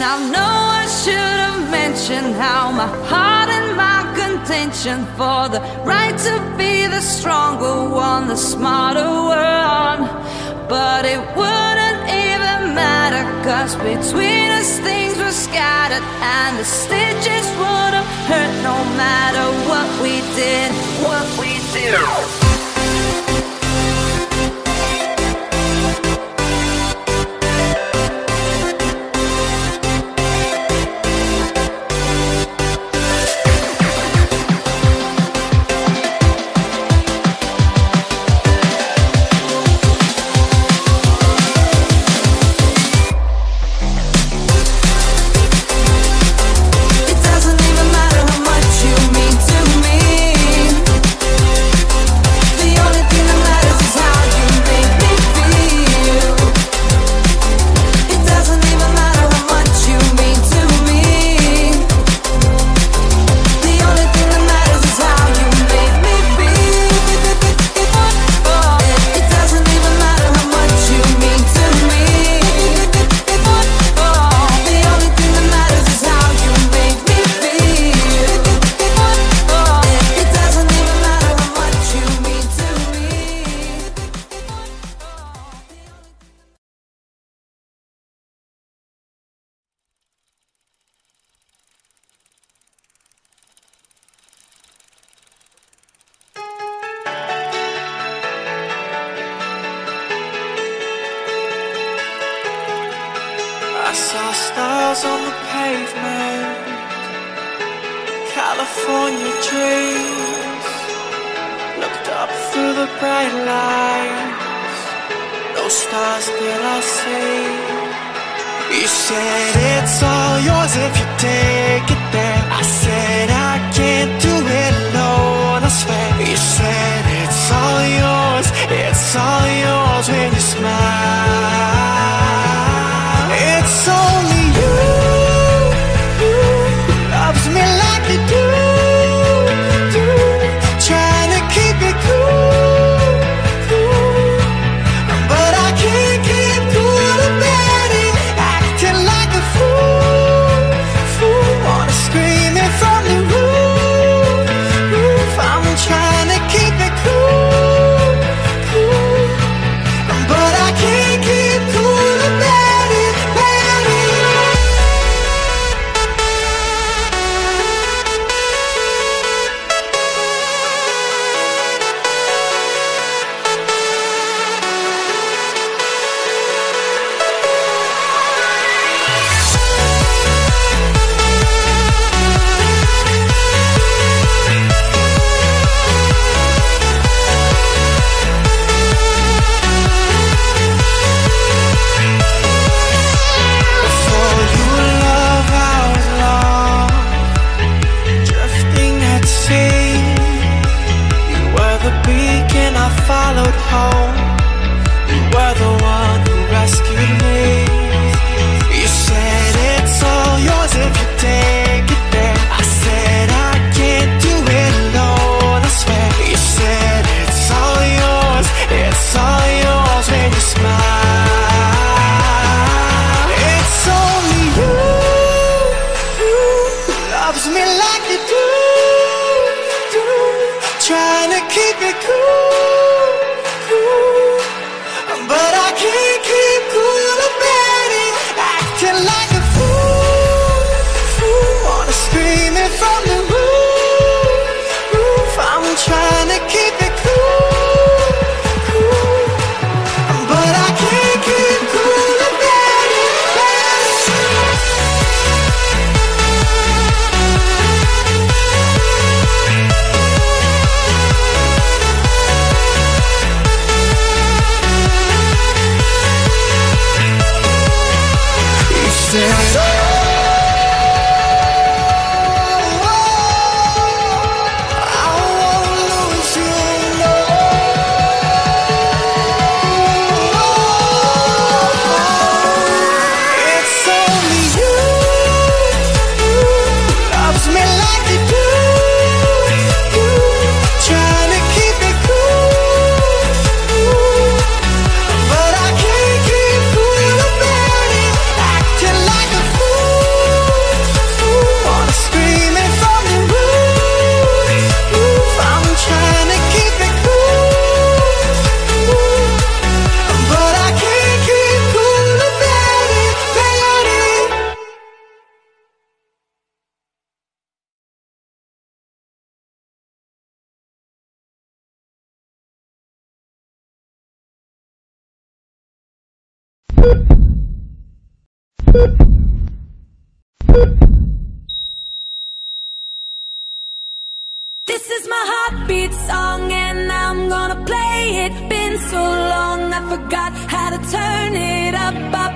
And I know I should have mentioned how my heart and my contention for the right to be the stronger one, the smarter one. But it wouldn't even matter, 'cause between us things were scattered, and the stitches would have hurt no matter what we did, what we did. I saw stars on the pavement, California dreams. Looked up through the bright lights, those stars did I see. You said it's all yours if you take it there. I said I can't do it alone, I swear. You said it's all yours when you smile. It's only you who loves me like you do, trying to keep it cool, but I can't keep cool about it, acting like a fool, wanna scream it from the roof. I'm trying to keep it cool, but I can't keep cool about it. Followed home, you were the one who rescued me. You said it's all yours if you take it there. I said I can't do it alone, I swear. You said it's all yours when you smile. It's only you who loves me like you do, trying to keep it cool. But I can't keep cool about it, acting like a fool, wanna scream it from the roof. I'm trying to keep it cool, but I can't keep cool about it. But I can't keep cool about it, acting like a fool. This is my heartbeat song and I'm gonna play it. Been so long I forgot how to turn it up.